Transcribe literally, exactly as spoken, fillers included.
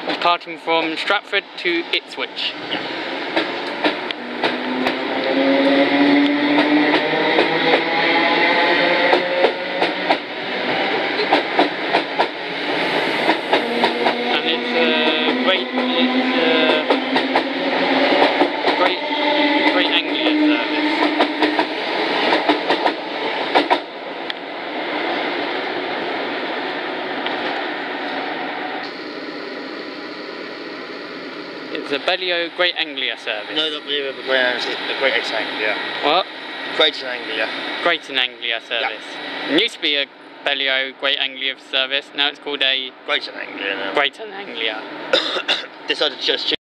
departing from Stratford to Ipswich. And it's a great, it's a great, great anglia service. It's a Bellio Great Anglia service. No, not the Great Anglia, the Great Anglia. What? Great Anglia. Great Anglia service. Yeah. It used to be a Bellio Great Anglia service, now it's called a Great Anglia now. Great Anglia. Decided to just